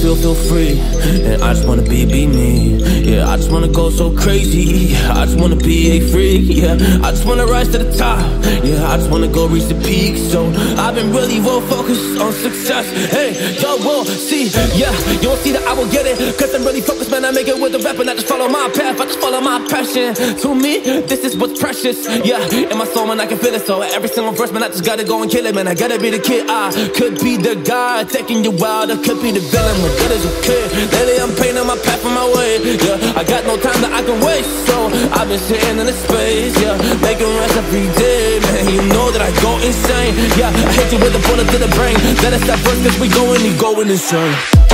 feel free. And I just wanna be me. Yeah, I just wanna go so crazy. Yeah, I just wanna be a freak. Yeah, I just wanna rise to the top. Yeah, I just wanna go reach the peak. So I've been really well focused on success. Hey, y'all will see. Yeah, you won't see that I will get it. Cause I'm really focused, man. I make it with the rap and I just follow my path. I just follow my passion. To me, this is what's precious. Yeah, in my soul, man, I can feel it. So every single verse, man, I just gotta go and kill it, man. I gotta be the kid. I could be the guy taking you wild. I could be the villain, but that is okay. Lately I'm painting my path on my way. Yeah, I got no time that I can waste. So I've been sitting in the space. Yeah, making rest every day, man. You know that I go insane. Yeah, I hit you with a bullet to the brain. Let us stop first, cause we going insane.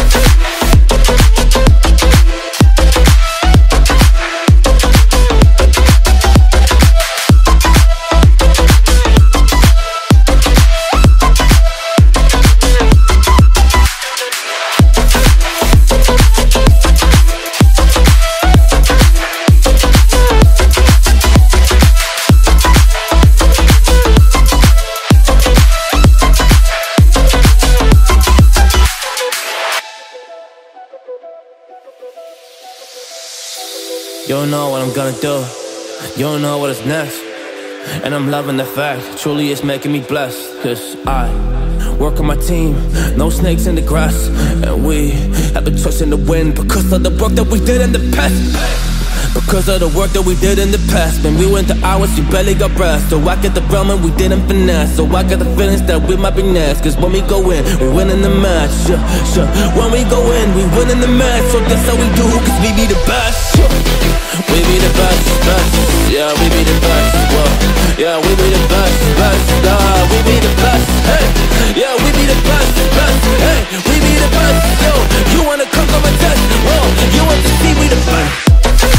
You don't know what I'm gonna do. You don't know what is next. And I'm loving the fact, truly it's making me blessed. Cause I work on my team, no snakes in the grass. And we have been twisting the wind because of the work that we did in the past. Because of the work that we did in the past. Man, we went to hours, you barely got rest. So I get the realm and we didn't finesse. So I got the feelings that we might be next. Cause when we go in, we win in the match. When we go in, we win in the match. So that's how we do, cause we be the best. We be the best, best. Yeah, we be the best. Whoa. Yeah, we be the best, best. We be the best. Hey, yeah, we be the best, best. Hey, we be the best. Yo, you wanna come a test? Whoa, you want to see we the best.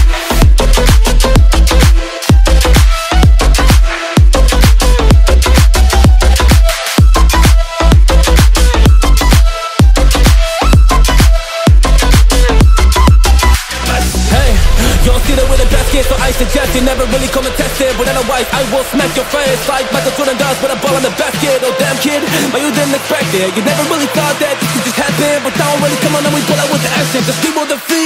So I suggest you never really come and test it. But otherwise I will smack your face like Michael Jordan does with a ball in the basket. Oh damn kid, but you didn't expect it. You never really thought that this could just happen. But don't really come on and we pull out with the action. Cause we will defeat